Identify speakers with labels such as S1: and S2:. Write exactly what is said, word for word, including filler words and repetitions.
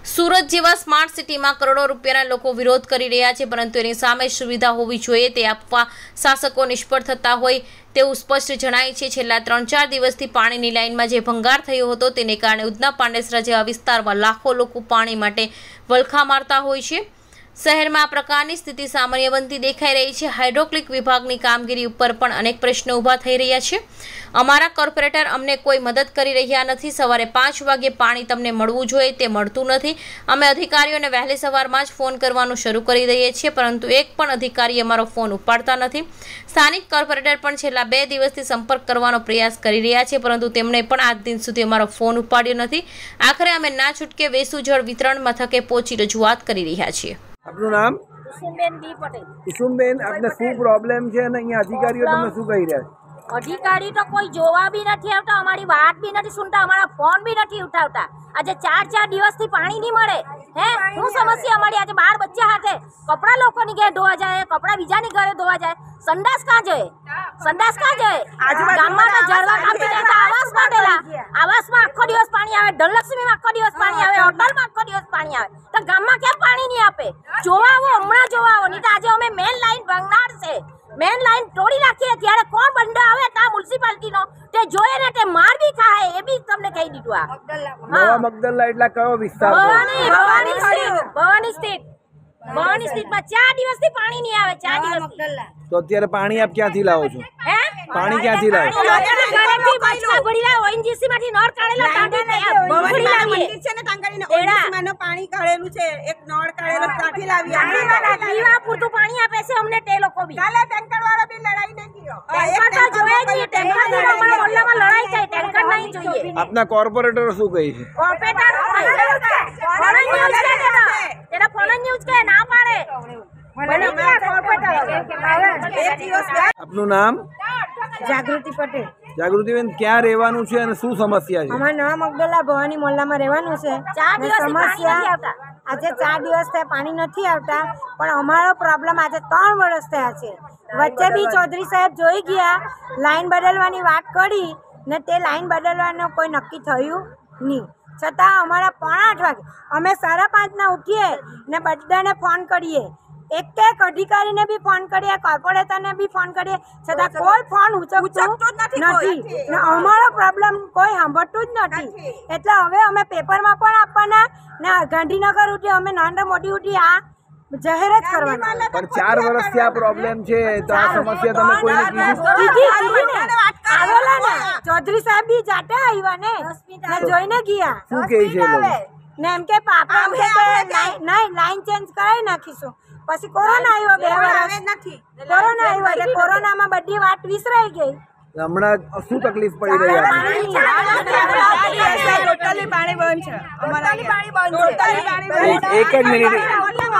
S1: સુરત જેવા સ્માર્ટ સિટીમાં કરોડો રૂપિયાના લોકો વિરોધ કરી રહ્યા છે, પરંતુ એની સામે સુવિધા હોવી જોઈએ તે આપવા શાસકો નિષ્ફળ થતા હોય તેવું સ્પષ્ટ જણાય છે। છેલ્લા ત્રણ ચાર દિવસથી પાણીની લાઇનમાં જે ભંગાર થયો હતો તેને કારણે ઉધના પાંડેસરા જેવા વિસ્તારમાં લાખો લોકો પાણી માટે વલખા મારતા હોય છે। શહેરમાં આ પ્રકારની સ્થિતિ સામાન્ય બનતી દેખાઈ રહી છે। હાઇડ્રોક્લિક વિભાગની કામગીરી ઉપર પણ અનેક પ્રશ્નો ઊભા થઈ રહ્યા છે। અમારા કોર્પોરેટર અમને કોઈ મદદ કરી રહ્યા નથી। સવારે પાંચ વાગે પાણી તમને મળવું જોઈએ તે મળતું નથી। અમે અધિકારીઓને વહેલી સવારમાં જ ફોન કરવાનું શરૂ કરી દઈએ છીએ, પરંતુ એક પણ અધિકારી અમારો ફોન ઉપાડતા નથી। સ્થાનિક કોર્પોરેટર પણ છેલ્લા બે દિવસથી સંપર્ક કરવાનો પ્રયાસ કરી રહ્યા છે, પરંતુ તેમણે પણ આજ દિન સુધી અમારો ફોન ઉપાડ્યો નથી। આખરે અમે ના છૂટકે વેસુ જળ વિતરણ મથકે પહોંચી રજૂઆત કરી રહ્યા છીએ।
S2: આપનું નામ?
S3: કુસુમબેન બી પટેલ।
S2: કુસુમબેન, આપને શું પ્રોબ્લેમ છે અને અહીંયા અધિકારીઓ તમને શું કહી રહ્યા છે?
S3: અધિકારી તો કોઈ જોવા બી નથી આવતા, અમારી વાત બી નથી સુનતા, અમારા ફોન બી નથી ઉઠાવતા। આજે ચાર ચાર દિવસથી પાણી નહીં મળે। હે શું સમસ્યા અમારી? આજે બાર બચ્ચા હાથે કપડા લોકોની ઘરે ધોવા જાય, કપડા બીજાની ઘરે ધોવા જાય, સંડાસ કાં જાય? સંડાસ કાં જાય? ગામમાં તો ઝરવા કાપી દેતા આવાસ બાંધેલા, આવાસમાં આખો દિવસ પાણી આવે, ધનલક્ષ્મીમાં આખો દિવસ પાણી આવે, હોટલમાં આખો દિવસ પાણી આવે, તો ગામમાં કેમ પાણી નહીં આપે? જોવા આવો, હમણાં જોવા આવો, નહીં તો આજે અમે મેન લાઈન ભંગાર છે, મેન લાઈન તોડી નાખીએ ત્યારે કોણ બંધ આવે તા મ્યુનિસિપાલિટીનો તે જોઈએ ને તે માર બી ખાય, એ બી તમને કહી દીધું। આ
S2: નવા મગદલ્લા એટલે કયો વિસ્તાર?
S3: ભવાની ભવાની સ્ટ્રીટ, ભવાની સ્ટ્રીટ, ભવાની સ્ટ્રીટમાં ચાર દિવસથી પાણી નહીં આવે, ચાર દિવસથી।
S2: તો અત્યારે પાણી આપ ક્યાંથી લાવો છો?
S3: હે
S2: પાણી ક્યાંથી લાવો?
S3: લોકોના ઘરેથી બચકા ભરીલા ઓએનજીસી માંથી નળ કાઢેલા કાઢી ભરી લાવીએ
S4: છે ને તાંગડીને ઓએનજીસી માંનો પાણી કાઢેલું છે, એક નળ કાઢેલો કાઢી લાવીએ।
S3: પીવા પૂરતું પાણી આપે છે અમને તે લોકો બી।
S4: કાલે ટેન્કર વાળો બી લડાઈ ન ગયો,
S3: ટેન્કર તો જોઈએ જ નહીં, ટેન્કર થી અમારા મોહલ્લામાં લડાઈ થાય, ટેન્કર નહીં જોઈએ।
S2: આપના કોર્પોરેટર શું કહે છે?
S3: કોર્પોરેટર ફોન ન્યૂઝ કે તેના ફોન ન્યૂઝ કે ના પાડે।
S2: આપનું નામ?
S5: જાગૃતિ પટેલ।
S2: જાગૃતિબેન, ક્યાં રહેવાનું છે અને શું સમસ્યા છે?
S5: અમારે નવા મગદલ્લા ભવાની મોહલ્લામાં રહેવાનું છે।
S3: ચાર દિવસથી પાણી નથી
S5: સમસ્યા
S3: આવતા।
S5: આજે ચાર દિવસ થયા પાણી નથી આવતા, પણ અમારો પ્રોબ્લેમ આજે ત્રણ વર્ષ થયા છે। વચ્ચે બી ચૌધરી સાહેબ જોઈ ગયા, લાઈન બદલવાની વાત કરી ને તે લાઈન બદલવાનું કોઈ નક્કી થયું નહીં, છતાં અમારા પોણા આઠ વાગે અમે સાડા પાંચના ઉઠીએ ને બધાને ફોન કરીએ, એક એક અધિકારીને બી ફોન કરીએ, કોર્પોરેટરને બી ફોન કરીએ, છતાં કોઈ ફોન ઉચકતું નથી ને અમારો પ્રોબ્લેમ કોઈ સાંભળતું જ નથી। એટલે હવે અમે પેપરમાં પણ આપવાના ને ગાંધીનગર ઉઠી અમે નરેન્દ્ર મોદી ઉઠી આ જાહેરાત કરવાના।
S2: પણ ચાર વર્ષથી આ પ્રોબ્લેમ છે, તો આ સમસ્યા તમે કોઈને કીધી?
S5: કીધી ને આવેલા ને ચૌધરી સાહેબ બી જાતે આવ્યા ને ને જોઈને ગયા।
S2: શું કહે છે એ લોકો?
S5: ને એમ કે પાપા એમ કે નહીં લાઈન ચેન્જ કરાવી નાખીશું। પછી કોરોના આવ્યો, બે વર્ષ
S4: નથી
S5: કોરોના આવ્યો એટલે કોરોનામાં બધી વાત વિસરાઈ ગઈ।
S2: હમણાં શું તકલીફ પડી રહી છે?
S4: ટોટલી પાણી બંધ છે, અમારા પાણી બંધ છે,
S2: એક જ મિનિટ